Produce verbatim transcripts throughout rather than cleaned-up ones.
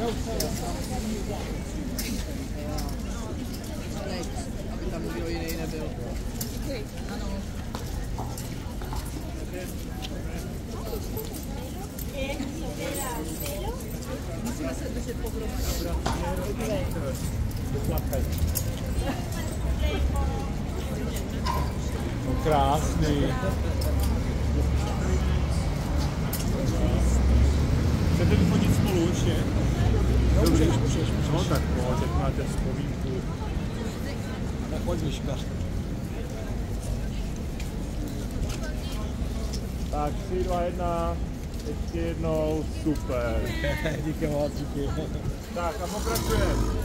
Aby tam nikdo jiný nebyl. Musíme se držet pohromadě. No krásný. Chcete vychodit spolu ještě? Dobře, no tak no, teď máte vzpomínku. Na chodnička. Tak, tři, dva, jedna, ještě jednou, super. Díky moc, díky. Tak a pokračujeme.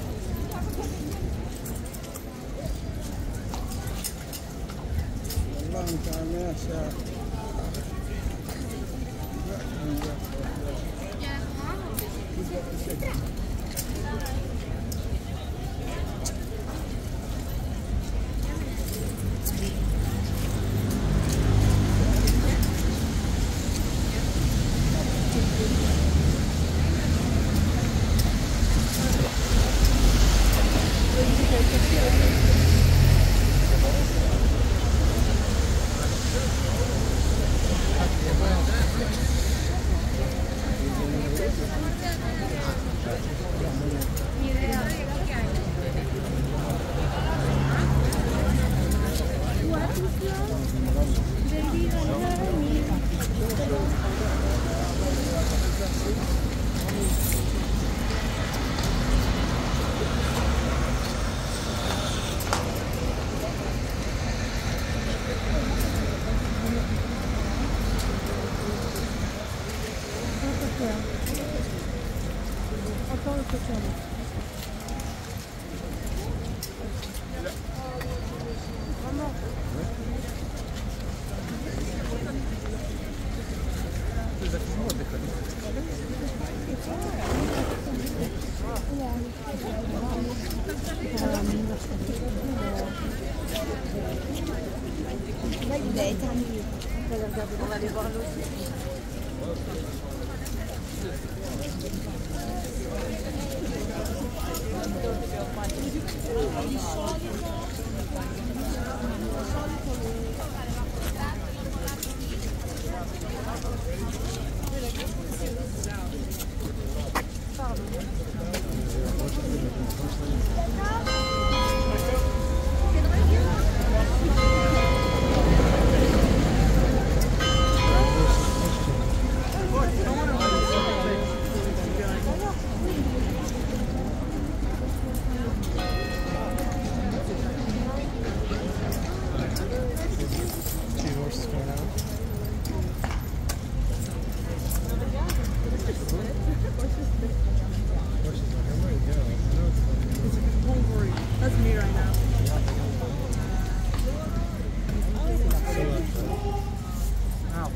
On va aller voir l'autre. That's me right now. Ow.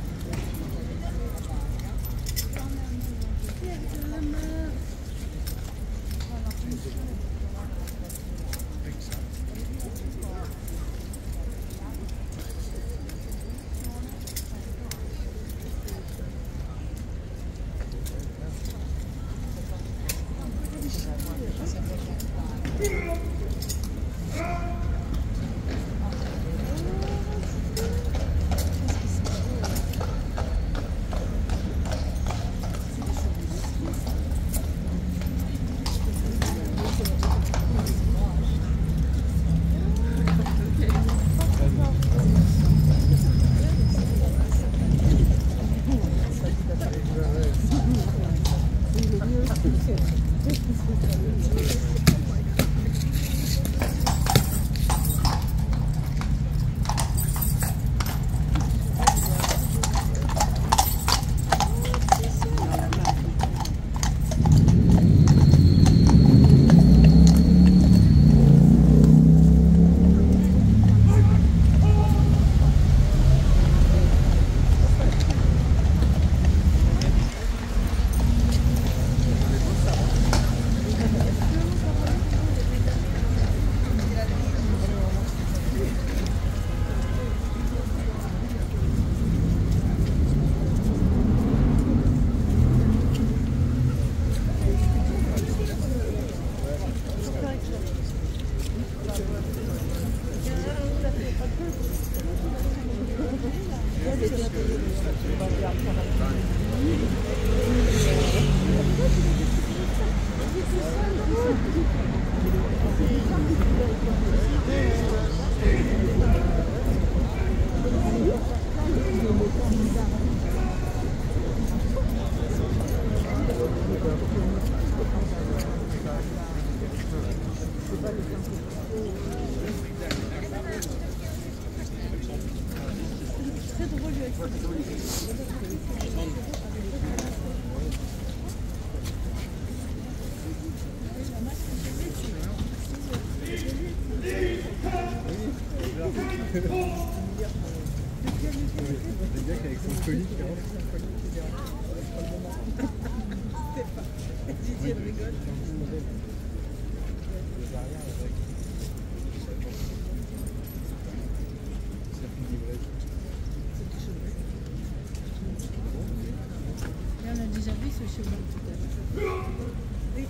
Les gars qui avec son colis qui rentre. Didier rigole. Les arrières avec. Circuit d'ivresse. Là, on a déjà vu ce cheval tout à l'heure. Oui.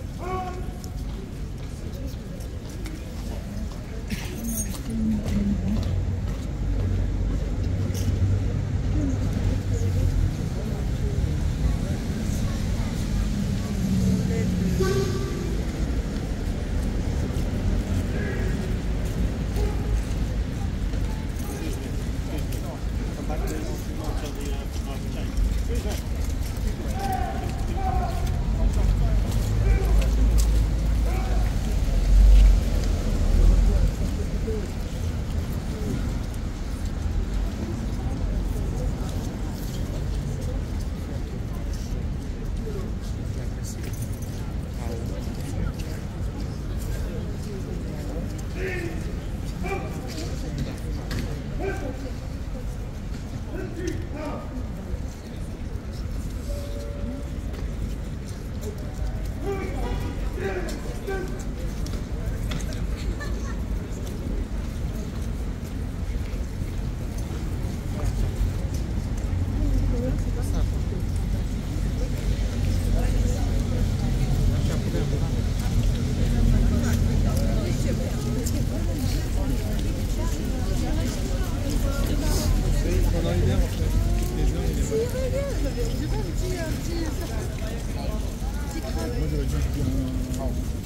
Pendant une heure, en fait. Les heures, il est C'est vrai, j'ai pas un petit, un petit, petit crabe. Moi, j'aurais dit qu'il y a un.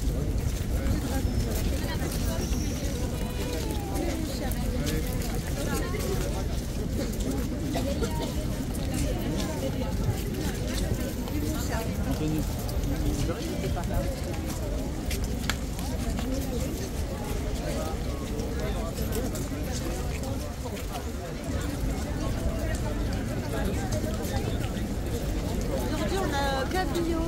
Anthony. Aujourd'hui, on a cabillaud.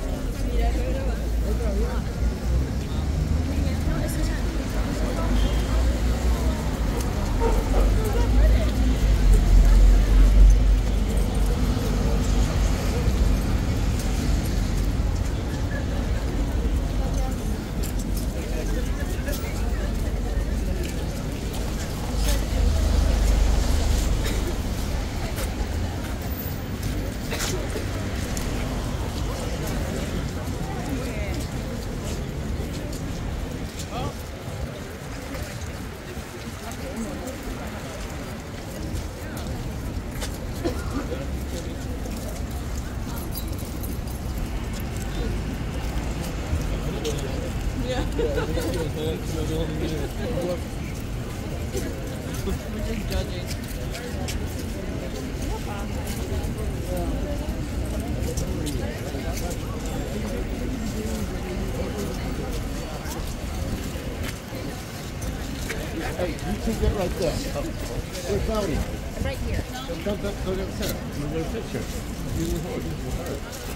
Hey, you two get right there. Where's Cloudy? Right here. Come, come, go to the center. You get a picture. You and her. You and her.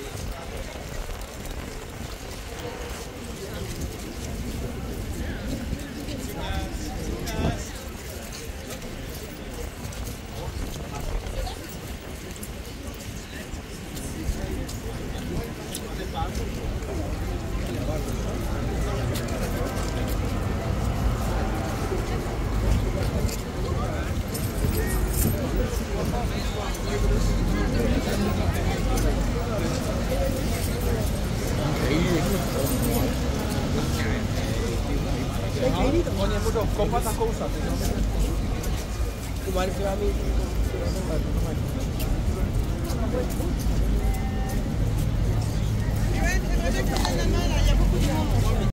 Ogni modo, comprata cosa? Tu vai a